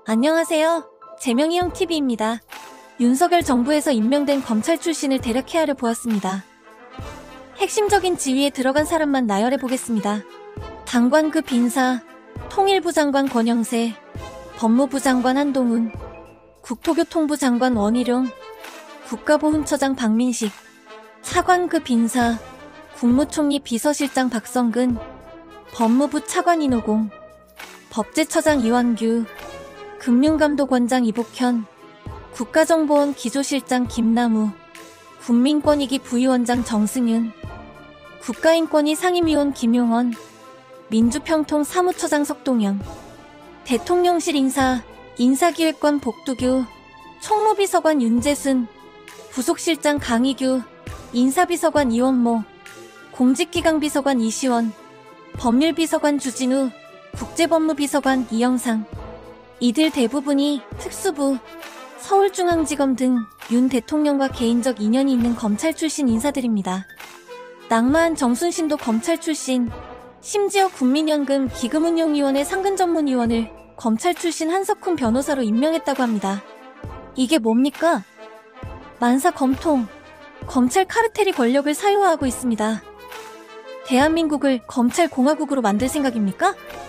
안녕하세요. 재명이형 TV입니다. 윤석열 정부에서 임명된 검찰 출신을 대략 헤아려 보았습니다. 핵심적인 지위에 들어간 사람만 나열해 보겠습니다. 장관급 인사, 통일부 장관 권영세, 법무부 장관 한동훈, 국토교통부 장관 원희룡, 국가보훈처장 박민식, 차관급 인사, 국무총리 비서실장 박성근, 법무부 차관 이노공, 법제처장 이완규, 금융감독원장 이복현, 국가정보원 기조실장 김남우, 국민권익위 부위원장 정승윤, 국가인권위 상임위원 김용원, 민주평통 사무처장 석동현, 대통령실 인사, 인사기획관 복두규, 총무비서관 윤재순, 부속실장 강희규, 인사비서관 이원모, 공직기강비서관 이시원, 법률비서관 주진우, 국제법무비서관 이영상. 이들 대부분이 특수부, 서울중앙지검 등 윤 대통령과 개인적 인연이 있는 검찰 출신 인사들입니다. 낙마한 정순신도 검찰 출신, 심지어 국민연금 기금운용위원회 상근전문위원을 검찰 출신 한석훈 변호사로 임명했다고 합니다. 이게 뭡니까? 만사 검통, 검찰 카르텔이 권력을 사유화하고 있습니다. 대한민국을 검찰공화국으로 만들 생각입니까?